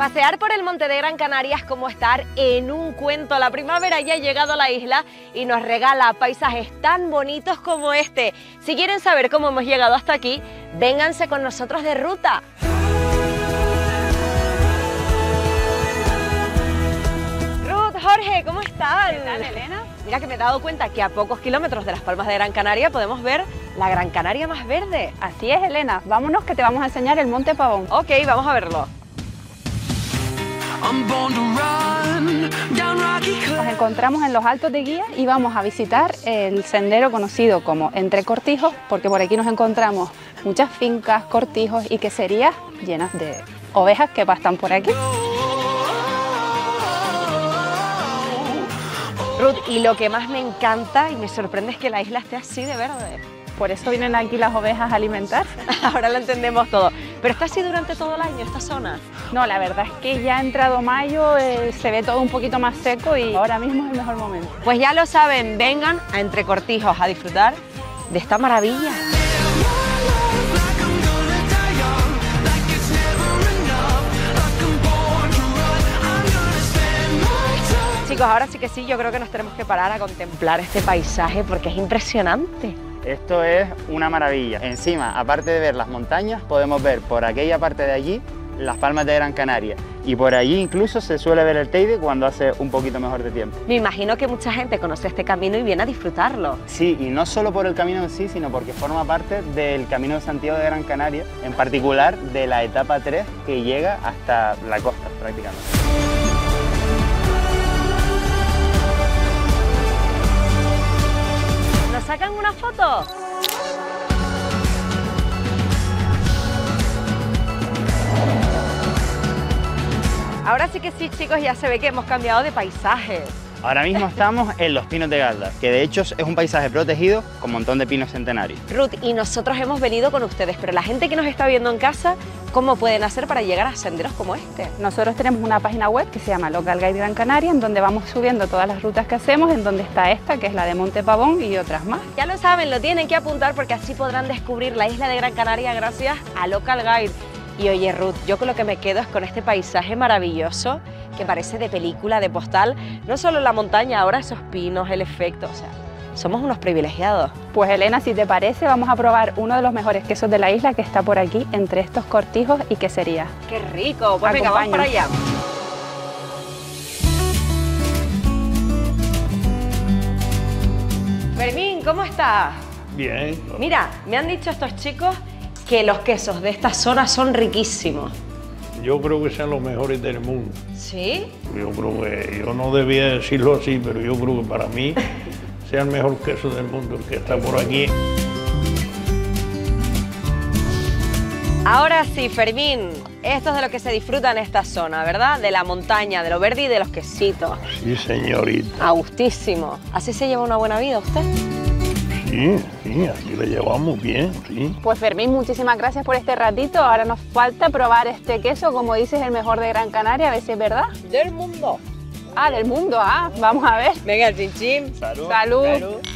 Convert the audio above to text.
Pasear por el monte de Gran Canaria es como estar en un cuento. La primavera ya ha llegado a la isla y nos regala paisajes tan bonitos como este. Si quieren saber cómo hemos llegado hasta aquí, vénganse con nosotros de ruta. Ruth, Jorge, ¿cómo están? ¿Qué tal, Elena? Mira que me he dado cuenta que a pocos kilómetros de las Palmas de Gran Canaria podemos ver la Gran Canaria más verde. Así es, Elena. Vámonos que te vamos a enseñar el Monte Pavón. Ok, vamos a verlo. Nos encontramos en los Altos de Guía y vamos a visitar el sendero conocido como Entre Cortijos, porque por aquí nos encontramos muchas fincas, cortijos y queserías llenas de ovejas que pastan por aquí. Ruth, y lo que más me encanta y me sorprende es que la isla esté así de verde. Por eso vienen aquí las ovejas a alimentarse. Ahora lo entendemos todo. ¿Pero está así durante todo el año esta zona? No, la verdad es que ya ha entrado mayo, se ve todo un poquito más seco y ahora mismo es el mejor momento. Pues ya lo saben, vengan a Entre Cortijos a disfrutar de esta maravilla. Chicos, ahora sí que sí, yo creo que nos tenemos que parar a contemplar este paisaje porque es impresionante. Esto es una maravilla. Encima, aparte de ver las montañas, podemos ver por aquella parte de allí las Palmas de Gran Canaria. Y por allí incluso se suele ver el Teide cuando hace un poquito mejor de tiempo. Me imagino que mucha gente conoce este camino y viene a disfrutarlo. Sí, y no solo por el camino en sí, sino porque forma parte del Camino de Santiago de Gran Canaria, en particular de la etapa 3 que llega hasta la costa prácticamente. ¿Nos sacan una foto? Ahora sí que sí, chicos, ya se ve que hemos cambiado de paisaje. Ahora mismo estamos en Los Pinos de Galda, que de hecho es un paisaje protegido con un montón de pinos centenarios. Ruth, y nosotros hemos venido con ustedes, pero la gente que nos está viendo en casa, ¿cómo pueden hacer para llegar a senderos como este? Nosotros tenemos una página web que se llama Local Guide Gran Canaria, en donde vamos subiendo todas las rutas que hacemos, en donde está esta, que es la de Monte Pavón y otras más. Ya lo saben, lo tienen que apuntar porque así podrán descubrir la isla de Gran Canaria gracias a Local Guide. Y oye, Ruth, yo con lo que me quedo es con este paisaje maravilloso que parece de película, de postal. No solo la montaña, ahora esos pinos, el efecto, o sea, somos unos privilegiados. Pues Elena, si te parece, vamos a probar uno de los mejores quesos de la isla que está por aquí, entre estos cortijos y queserías. ¡Qué rico! Pues venga, vamos para allá. Fermín, ¿cómo estás? Bien. Mira, me han dicho estos chicos que los quesos de esta zona son riquísimos. Yo creo que sean los mejores del mundo. ¿Sí? Yo creo que, yo no debía decirlo así, pero yo creo que para mí sea el mejor queso del mundo el que está por aquí. Ahora sí, Fermín, esto es de lo que se disfruta en esta zona, ¿verdad? De la montaña, de lo verde y de los quesitos. Sí, señorita. A gustísimo. ¿Así se lleva una buena vida usted? Sí, sí, aquí le llevamos bien, sí. Pues Fermín, muchísimas gracias por este ratito. Ahora nos falta probar este queso, como dices, el mejor de Gran Canaria, a ver si es verdad. Del mundo. Ah, del mundo, vamos a ver. Venga, chin chin. Salud. Salud. Salud.